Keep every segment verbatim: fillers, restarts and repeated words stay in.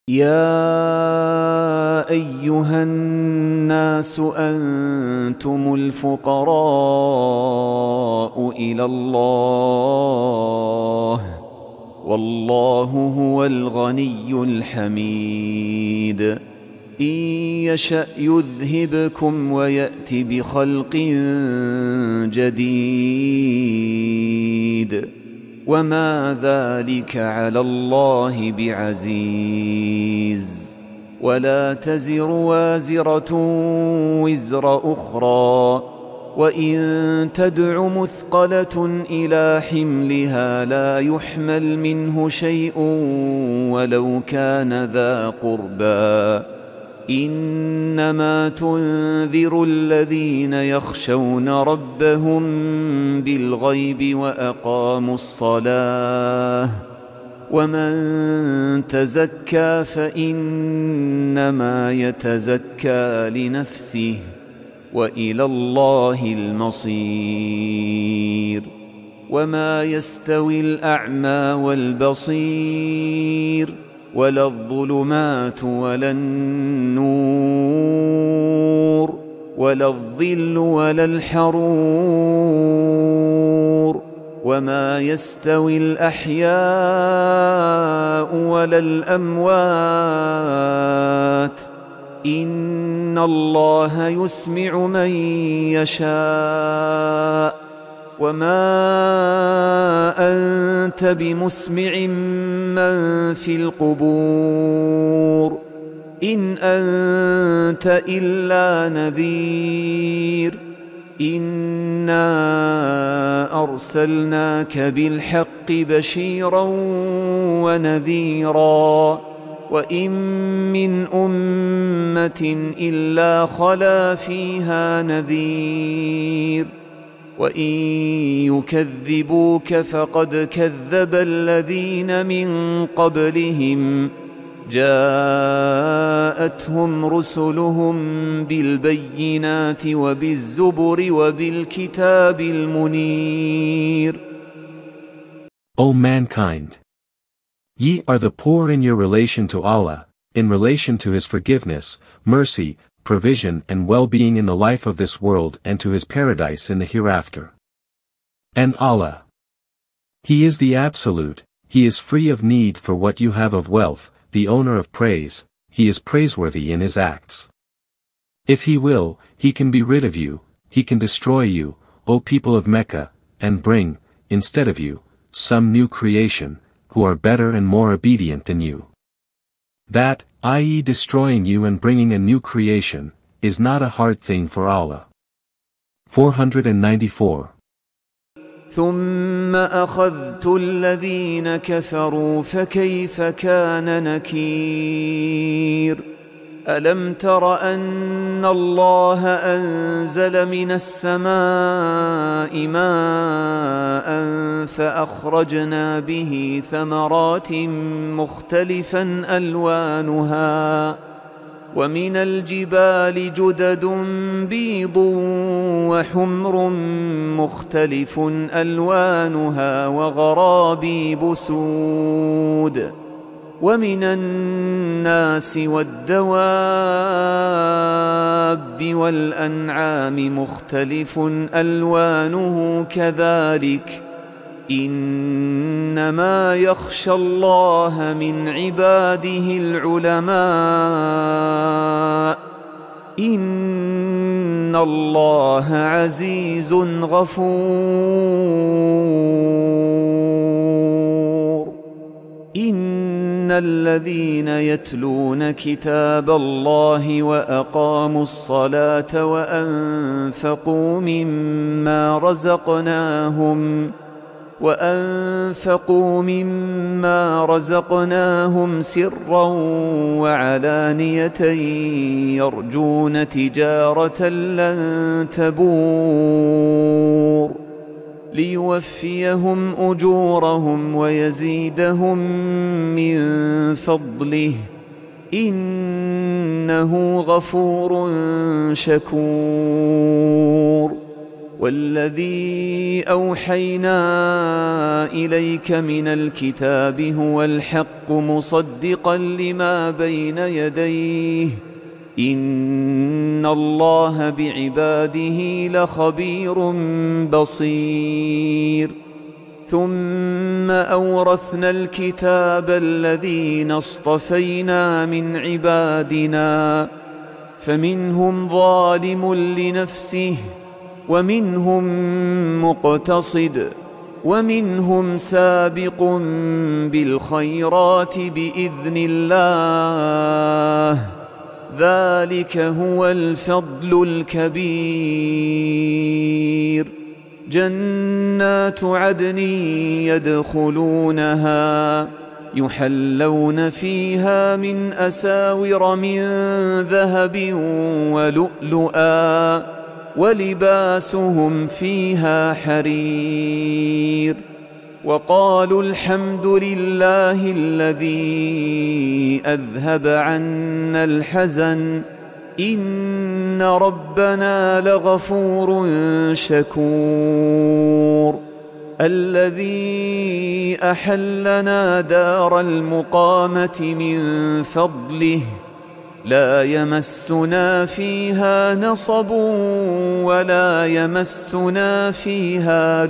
يا أيها الناس أنتم الفقراء إلى الله والله هو الغني الحميد إن يشأ يذهبكم ويأت بخلق جديد وما ذلك على الله بعزيز ولا تزر وازرة وزر أخرى وإن تدع مثقلة إلى حملها لا يحمل منه شيء ولو كان ذا قربى إنما تنذر الذين يخشون ربهم بالغيب وأقاموا الصلاة ومن تزكى فإنما يتزكى لنفسه وإلى الله المصير وما يستوي الأعمى والبصير ولا الظلمات ولا النور ولا الظل ولا الحرور وما يستوي الأحياء ولا الأموات إن الله يسمع من يشاء وما أنت بمسمع من في القبور إن أنت إلا نذير إنا أرسلناك بالحق بشيرا ونذيرا وإن من أمة إلا خلا فيها نذير وإن يكذبوك فقد كذب الذين من قبلهم جاءتهم رسلهم بالبينات وبالزبر وبالكتاب المنير. O mankind! Ye are the poor in your relation to Allah, in relation to His forgiveness, mercy, provision and well-being in the life of this world and to His paradise in the hereafter. And Allah, He is the Absolute, He is free of need for what you have of wealth, the owner of praise, He is praiseworthy in His acts. If He will, He can be rid of you, He can destroy you, O people of Mecca, and bring, instead of you, some new creation, who are better and more obedient than you. That, that is destroying you and bringing a new creation, is not a hard thing for Allah. four hundred ninety-four. ثم أخذت الذين كفروا فكيف كان نكير ألم تر أن الله أنزل من السماء ماء فأخرجنا به ثمرات مختلفا ألوانها ومن الجبال جدد بيض وحمر مختلف ألوانها وغرابيب سود ومن الناس والدواب والأنعام مختلف ألوانه كذلك إنما يخشى الله من عباده العلماء إن الله عزيز غفور إن الذين يتلون كتاب الله وأقاموا الصلاة وأنفقوا مما رزقناهم وأنفقوا مما رزقناهم سرا وعلانية يرجون تجارة لن تبور ليوفيهم أجورهم ويزيدهم من فضله إنه غفور شكور والذي أوحينا إليك من الكتاب هو الحق مصدقا لما بين يديه إن الله بعباده لخبير بصير ثم أورثنا الكتاب الذين اصطفينا من عبادنا فمنهم ظالم لنفسه ومنهم مقتصد ومنهم سابق بالخيرات بإذن الله ذلك هو الفضل الكبير جنات عدن يدخلونها يحلون فيها من أساور من ذهب ولؤلؤا ولباسهم فيها حرير وقالوا الحمد لله الذي أذهب عنا الحزن إن ربنا لغفور شكور الذي أحلنا دار المقامة من فضله لا يمسنا فيها نصب ولا يمسنا فيها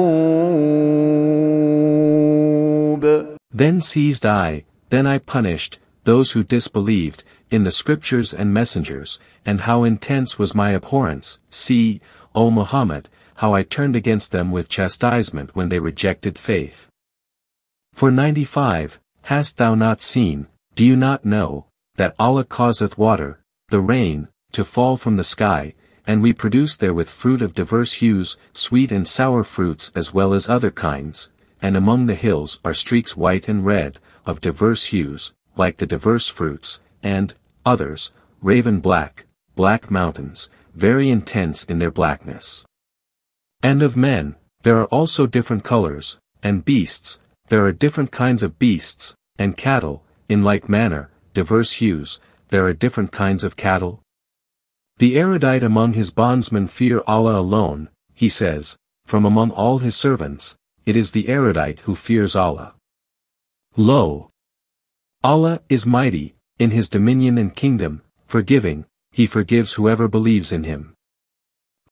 لغوب. Then seized I, then I punished, those who disbelieved, in the scriptures and messengers, and how intense was my abhorrence. See, O Muhammad, how I turned against them with chastisement when they rejected faith. For ninety-five, hast thou not seen, do you not know, that Allah causeth water, the rain, to fall from the sky, and we produce therewith fruit of diverse hues, sweet and sour fruits as well as other kinds, and among the hills are streaks white and red, of diverse hues, like the diverse fruits, and, others, raven black, black mountains, very intense in their blackness. And of men, there are also different colors, and beasts, there are different kinds of beasts, and cattle, in like manner, diverse hues, there are different kinds of cattle. The erudite among his bondsmen fear Allah alone, he says, from among all his servants, it is the erudite who fears Allah. Lo! Allah is mighty, in his dominion and kingdom, forgiving, he forgives whoever believes in him.